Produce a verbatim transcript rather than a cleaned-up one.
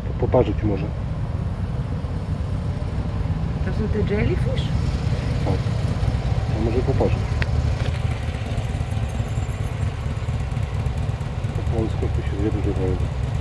poparzyć może. To są te jellyfish? Tak. A może poparzyć. Po polsku to się zje dużo wojny.